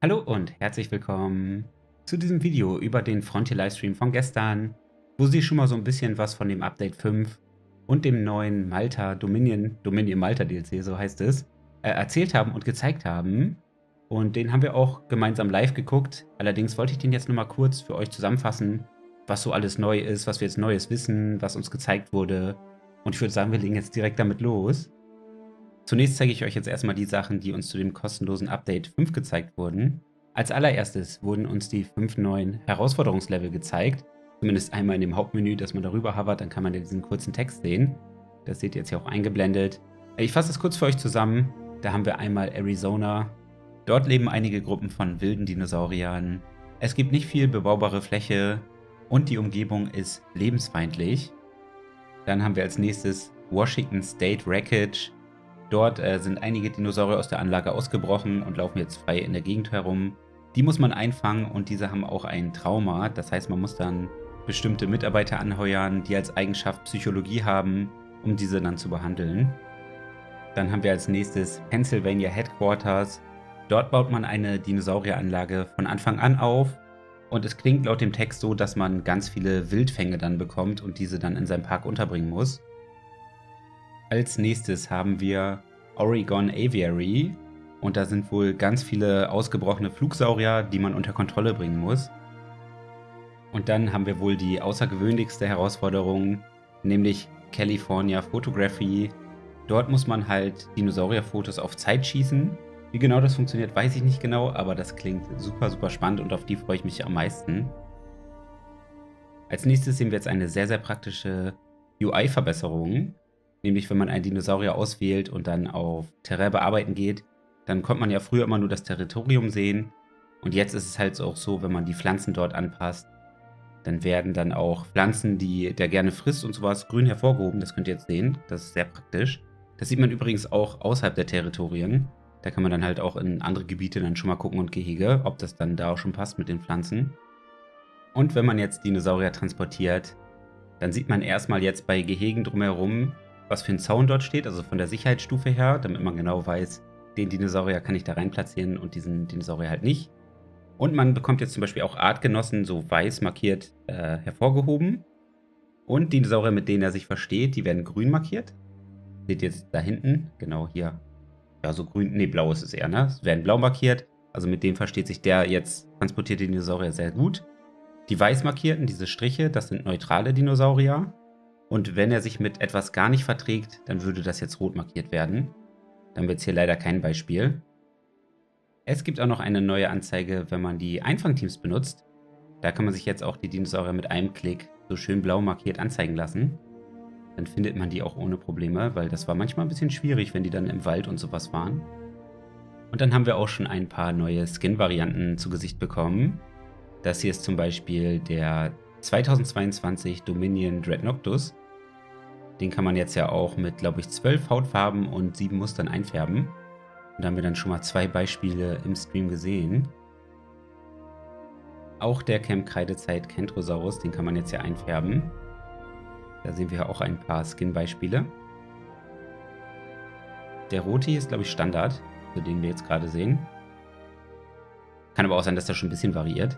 Hallo und herzlich willkommen zu diesem Video über den Frontier-Livestream von gestern, wo sie schon mal so ein bisschen was von dem Update 5 und dem neuen Malta Dominion Malta DLC, so heißt es, erzählt haben und gezeigt haben. Und den haben wir auch gemeinsam live geguckt. Allerdings wollte ich den jetzt nur mal kurz für euch zusammenfassen, was so alles neu ist, was wir jetzt Neues wissen, was uns gezeigt wurde. Und ich würde sagen, wir legen jetzt direkt damit los. Zunächst zeige ich euch jetzt erstmal die Sachen, die uns zu dem kostenlosen Update 5 gezeigt wurden. Als allererstes wurden uns die 5 neuen Herausforderungslevel gezeigt. Zumindest einmal in dem Hauptmenü, dass man darüber hovert, dann kann man ja diesen kurzen Text sehen. Das seht ihr jetzt hier auch eingeblendet. Ich fasse es kurz für euch zusammen. Da haben wir einmal Arizona. Dort leben einige Gruppen von wilden Dinosauriern. Es gibt nicht viel bebaubare Fläche und die Umgebung ist lebensfeindlich. Dann haben wir als nächstes Washington State Wreckage. Dort sind einige Dinosaurier aus der Anlage ausgebrochen und laufen jetzt frei in der Gegend herum. Die muss man einfangen und diese haben auch ein Trauma. Das heißt, man muss dann bestimmte Mitarbeiter anheuern, die als Eigenschaft Psychologie haben, um diese dann zu behandeln. Dann haben wir als nächstes Pennsylvania Headquarters. Dort baut man eine Dinosaurieranlage von Anfang an auf. Und es klingt laut dem Text so, dass man ganz viele Wildfänge dann bekommt und diese dann in seinem Park unterbringen muss. Als nächstes haben wir Oregon Aviary und da sind wohl ganz viele ausgebrochene Flugsaurier, die man unter Kontrolle bringen muss. Und dann haben wir wohl die außergewöhnlichste Herausforderung, nämlich California Photography. Dort muss man halt Dinosaurierfotos auf Zeit schießen. Wie genau das funktioniert, weiß ich nicht genau, aber das klingt super, super spannend und auf die freue ich mich am meisten. Als nächstes sehen wir jetzt eine sehr, sehr praktische UI-Verbesserung. Nämlich, wenn man einen Dinosaurier auswählt und dann auf Terrain bearbeiten geht, dann konnte man ja früher immer nur das Territorium sehen. Und jetzt ist es halt auch so, wenn man die Pflanzen dort anpasst, dann werden dann auch Pflanzen, die der gerne frisst und sowas, grün hervorgehoben. Das könnt ihr jetzt sehen. Das ist sehr praktisch. Das sieht man übrigens auch außerhalb der Territorien. Da kann man dann halt auch in andere Gebiete dann schon mal gucken und Gehege, ob das dann da auch schon passt mit den Pflanzen. Und wenn man jetzt Dinosaurier transportiert, dann sieht man erstmal jetzt bei Gehegen drumherum, was für ein Zaun dort steht, also von der Sicherheitsstufe her, damit man genau weiß, den Dinosaurier kann ich da rein platzieren und diesen Dinosaurier halt nicht. Und man bekommt jetzt zum Beispiel auch Artgenossen so weiß markiert hervorgehoben. Und Dinosaurier, mit denen er sich versteht, die werden grün markiert. Seht ihr jetzt da hinten, genau hier. Ja, so grün, nee, blau ist es eher, ne? Es werden blau markiert, also mit dem versteht sich der jetzt transportierte Dinosaurier sehr gut. Die weiß markierten, diese Striche, das sind neutrale Dinosaurier. Und wenn er sich mit etwas gar nicht verträgt, dann würde das jetzt rot markiert werden. Dann wird es hier leider kein Beispiel. Es gibt auch noch eine neue Anzeige, wenn man die Einfangteams benutzt. Da kann man sich jetzt auch die Dinosaurier mit einem Klick so schön blau markiert anzeigen lassen. Dann findet man die auch ohne Probleme, weil das war manchmal ein bisschen schwierig, wenn die dann im Wald und sowas waren. Und dann haben wir auch schon ein paar neue Skin-Varianten zu Gesicht bekommen. Das hier ist zum Beispiel der 2022 Dominion Dreadnoughtus. Den kann man jetzt ja auch mit, glaube ich, 12 Hautfarben und 7 Mustern einfärben. Und da haben wir dann schon mal 2 Beispiele im Stream gesehen. Auch der Camp Kreidezeit Kentrosaurus, den kann man jetzt ja einfärben. Da sehen wir auch ein paar Skin-Beispiele. Der rote hier ist, glaube ich, Standard, so den wir jetzt gerade sehen. Kann aber auch sein, dass das schon ein bisschen variiert.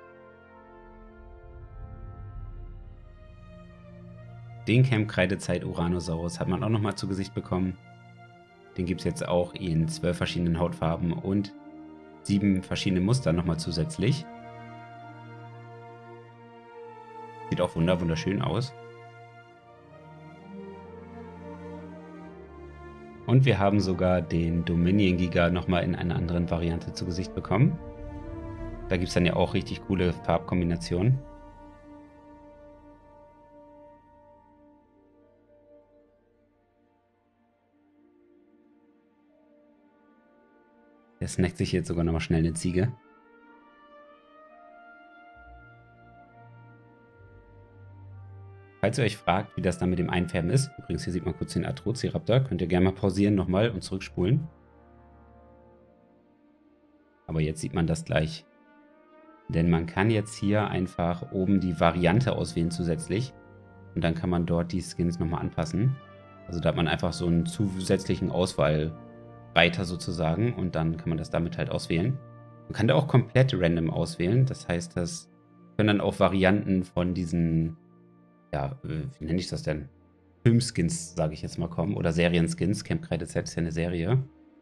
Den Camp Kreidezeit Uranosaurus hat man auch nochmal zu Gesicht bekommen. Den gibt es jetzt auch in 12 verschiedenen Hautfarben und 7 verschiedene Muster nochmal zusätzlich. Sieht auch wunderschön aus. Und wir haben sogar den Dominion Giga nochmal in einer anderen Variante zu Gesicht bekommen. Da gibt es dann ja auch richtig coole Farbkombinationen. Der snackt sich jetzt sogar nochmal schnell eine Ziege. Falls ihr euch fragt, wie das dann mit dem Einfärben ist, übrigens hier sieht man kurz den Atrociraptor, könnt ihr gerne mal pausieren nochmal und zurückspulen. Aber jetzt sieht man das gleich. Denn man kann jetzt hier einfach oben die Variante auswählen zusätzlich. Und dann kann man dort die Skins nochmal anpassen. Also da hat man einfach so einen zusätzlichen Auswahlreiter sozusagen und dann kann man das damit halt auswählen. Man kann da auch komplett random auswählen. Das heißt, das können dann auch Varianten von diesen, ja, wie nenne ich das denn? Filmskins, sage ich jetzt mal, kommen. Oder Serienskins. Camp Create selbst ist ja eine Serie.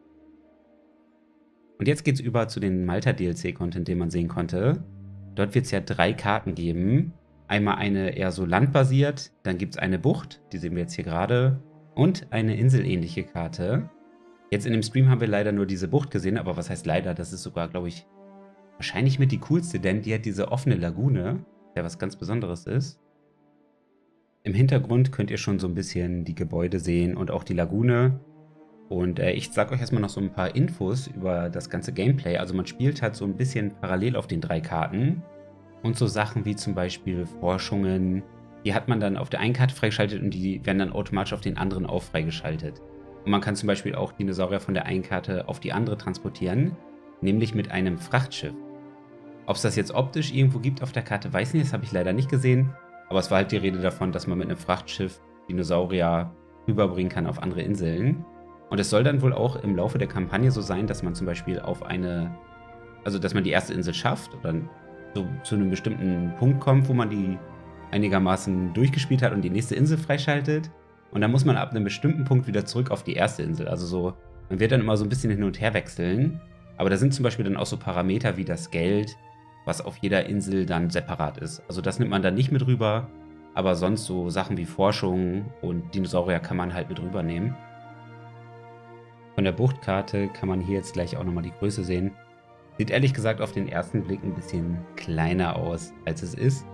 Und jetzt geht es über zu den Malta-DLC-Content, den man sehen konnte. Dort wird es ja 3 Karten geben. Einmal eine eher so landbasiert, dann gibt es eine Bucht, die sehen wir jetzt hier gerade, und eine inselähnliche Karte. Jetzt in dem Stream haben wir leider nur diese Bucht gesehen, aber was heißt leider? Das ist sogar, glaube ich, wahrscheinlich mit die coolste, denn die hat diese offene Lagune, der was ganz Besonderes ist. Im Hintergrund könnt ihr schon so ein bisschen die Gebäude sehen und auch die Lagune. Und ich sage euch erstmal noch so ein paar Infos über das ganze Gameplay. Also man spielt halt so ein bisschen parallel auf den 3 Karten. Und so Sachen wie zum Beispiel Forschungen, die hat man dann auf der einen Karte freigeschaltet und die werden dann automatisch auf den anderen auch freigeschaltet. Und man kann zum Beispiel auch Dinosaurier von der einen Karte auf die andere transportieren, nämlich mit einem Frachtschiff. Ob es das jetzt optisch irgendwo gibt auf der Karte, weiß nicht, das habe ich leider nicht gesehen. Aber es war halt die Rede davon, dass man mit einem Frachtschiff Dinosaurier rüberbringen kann auf andere Inseln. Und es soll dann wohl auch im Laufe der Kampagne so sein, dass man zum Beispiel also dass man die erste Insel schafft oder so zu einem bestimmten Punkt kommt, wo man die einigermaßen durchgespielt hat und die nächste Insel freischaltet. Und dann muss man ab einem bestimmten Punkt wieder zurück auf die erste Insel. Also so, man wird dann immer so ein bisschen hin und her wechseln. Aber da sind zum Beispiel dann auch so Parameter wie das Geld, was auf jeder Insel dann separat ist. Also das nimmt man dann nicht mit rüber, aber sonst so Sachen wie Forschung und Dinosaurier kann man halt mit rübernehmen. Von der Buchtkarte kann man hier jetzt gleich auch nochmal die Größe sehen. Sieht ehrlich gesagt auf den ersten Blick ein bisschen kleiner aus, als es ist.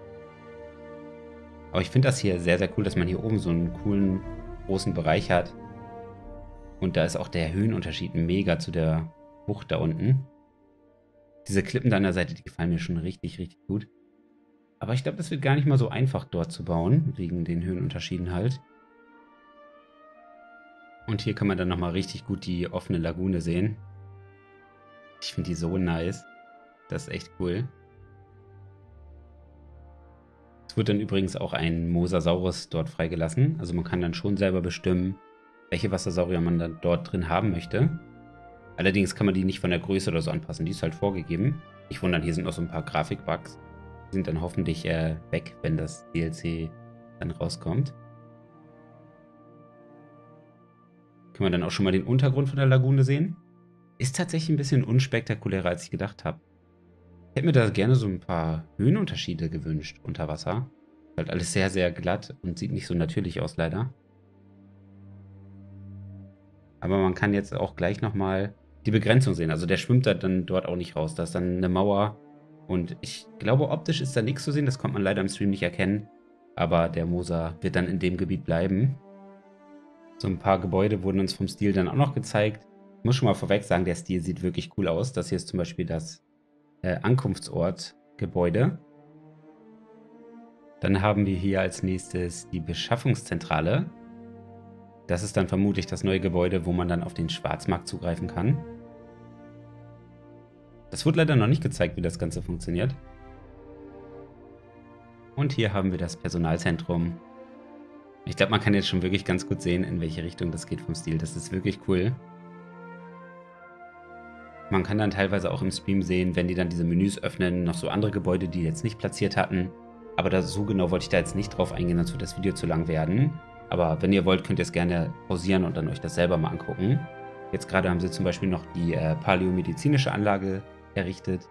Aber ich finde das hier sehr, sehr cool, dass man hier oben so einen coolen, großen Bereich hat. Und da ist auch der Höhenunterschied mega zu der Bucht da unten. Diese Klippen da an der Seite, die gefallen mir schon richtig, richtig gut. Aber ich glaube, das wird gar nicht mal so einfach dort zu bauen, wegen den Höhenunterschieden halt. Und hier kann man dann nochmal richtig gut die offene Lagune sehen. Ich finde die so nice. Das ist echt cool. Es wird dann übrigens auch ein Mosasaurus dort freigelassen. Also man kann dann schon selber bestimmen, welche Wassersaurier man dann dort drin haben möchte. Allerdings kann man die nicht von der Größe oder so anpassen. Die ist halt vorgegeben. Nicht wundern, hier sind noch so ein paar Grafikbugs. Die sind dann hoffentlich weg, wenn das DLC dann rauskommt. Kann man dann auch schon mal den Untergrund von der Lagune sehen. Ist tatsächlich ein bisschen unspektakulärer, als ich gedacht habe. Ich hätte mir da gerne so ein paar Höhenunterschiede gewünscht unter Wasser. Halt alles sehr, sehr glatt und sieht nicht so natürlich aus, leider. Aber man kann jetzt auch gleich nochmal die Begrenzung sehen. Also der schwimmt da dann dort auch nicht raus. Da ist dann eine Mauer. Und ich glaube, optisch ist da nichts zu sehen. Das konnte man leider im Stream nicht erkennen. Aber der Mosa wird dann in dem Gebiet bleiben. So ein paar Gebäude wurden uns vom Stil dann auch noch gezeigt. Ich muss schon mal vorweg sagen, der Stil sieht wirklich cool aus. Das hier ist zum Beispiel das Ankunftsort-Gebäude. Dann haben wir hier als nächstes die Beschaffungszentrale. Das ist dann vermutlich das neue Gebäude, wo man dann auf den Schwarzmarkt zugreifen kann. Das wurde leider noch nicht gezeigt, wie das Ganze funktioniert. Und hier haben wir das Personalzentrum. Ich glaube, man kann jetzt schon wirklich ganz gut sehen, in welche Richtung das geht vom Stil. Das ist wirklich cool. Man kann dann teilweise auch im Stream sehen, wenn die dann diese Menüs öffnen, noch so andere Gebäude, die jetzt nicht platziert hatten. Aber so genau wollte ich da jetzt nicht drauf eingehen, sonst wird das Video zu lang werden. Aber wenn ihr wollt, könnt ihr es gerne pausieren und dann euch das selber mal angucken. Jetzt gerade haben sie zum Beispiel noch die paläomedizinische Anlage errichtet.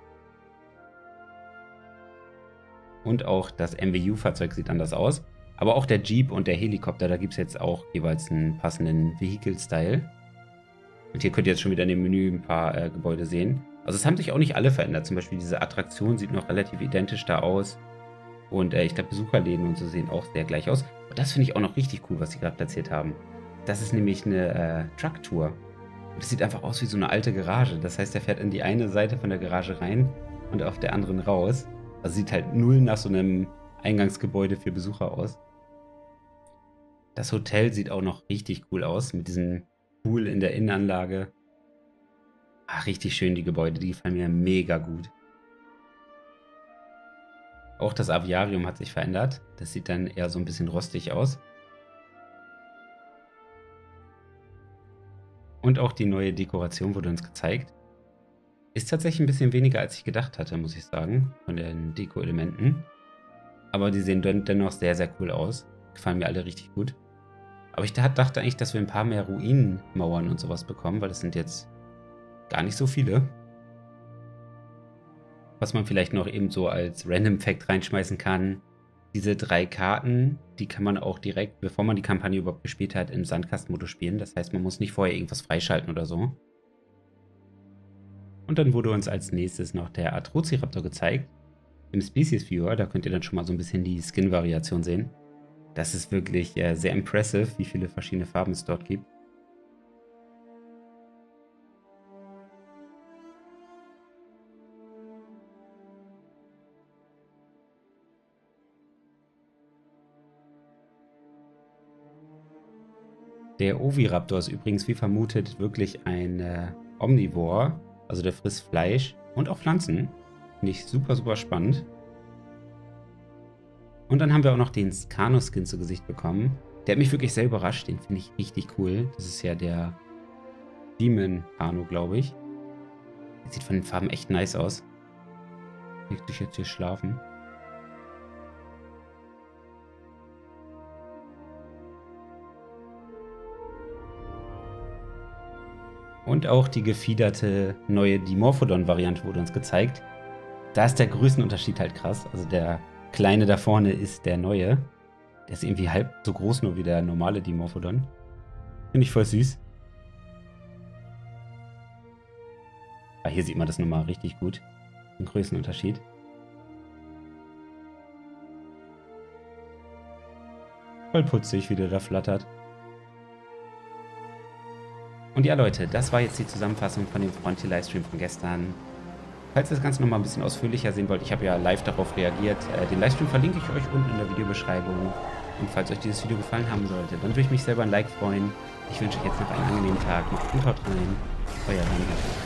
Und auch das MWU-Fahrzeug sieht anders aus. Aber auch der Jeep und der Helikopter, da gibt es jetzt auch jeweils einen passenden Vehicle-Style. Und hier könnt ihr jetzt schon wieder in dem Menü ein paar Gebäude sehen. Also es haben sich auch nicht alle verändert. Zum Beispiel diese Attraktion sieht noch relativ identisch da aus. Und ich glaube, Besucherläden und so sehen auch sehr gleich aus. Und das finde ich auch noch richtig cool, was sie gerade platziert haben. Das ist nämlich eine Truck-Tour. Und das sieht einfach aus wie so eine alte Garage. Das heißt, er fährt in die eine Seite von der Garage rein und auf der anderen raus. Also sieht halt null nach so einem Eingangsgebäude für Besucher aus. Das Hotel sieht auch noch richtig cool aus mit diesem Pool in der Innenanlage. Ach, richtig schön die Gebäude, die gefallen mir mega gut. Auch das Aviarium hat sich verändert. Das sieht dann eher so ein bisschen rostig aus. Und auch die neue Dekoration wurde uns gezeigt. Ist tatsächlich ein bisschen weniger, als ich gedacht hatte, muss ich sagen, von den Deko-Elementen. Aber die sehen dennoch sehr, sehr cool aus. Gefallen mir alle richtig gut. Aber ich dachte eigentlich, dass wir ein paar mehr Ruinenmauern und sowas bekommen, weil das sind jetzt gar nicht so viele. Was man vielleicht noch eben so als Random Fact reinschmeißen kann. Diese 3 Karten, die kann man auch direkt, bevor man die Kampagne überhaupt gespielt hat, im Sandkastenmodus spielen. Das heißt, man muss nicht vorher irgendwas freischalten oder so. Und dann wurde uns als nächstes noch der Atrociraptor gezeigt. Im Species Viewer, da könnt ihr dann schon mal so ein bisschen die Skin-Variation sehen. Das ist wirklich sehr impressive, wie viele verschiedene Farben es dort gibt. Der Oviraptor ist übrigens wie vermutet wirklich ein Omnivore, also der frisst Fleisch und auch Pflanzen. Finde ich super, super spannend. Und dann haben wir auch noch den Skano-Skin zu Gesicht bekommen. Der hat mich wirklich sehr überrascht, den finde ich richtig cool. Das ist ja der Demon Kano, glaube ich. Der sieht von den Farben echt nice aus. Ich dich jetzt hier schlafen. Und auch die gefiederte neue Dimorphodon-Variante wurde uns gezeigt. Da ist der Größenunterschied halt krass. Also der kleine da vorne ist der neue. Der ist irgendwie halb so groß nur wie der normale Dimorphodon. Finde ich voll süß. Ah, hier sieht man das nochmal richtig gut. Den Größenunterschied. Voll putzig, wie der da flattert. Und ja, Leute, das war jetzt die Zusammenfassung von dem Frontier-Livestream von gestern. Falls ihr das Ganze nochmal ein bisschen ausführlicher sehen wollt, ich habe ja live darauf reagiert. Den Livestream verlinke ich euch unten in der Videobeschreibung. Und falls euch dieses Video gefallen haben sollte, dann würde ich mich selber ein Like freuen. Ich wünsche euch jetzt noch einen angenehmen Tag. Macht's gut, haut rein. Euer Randall.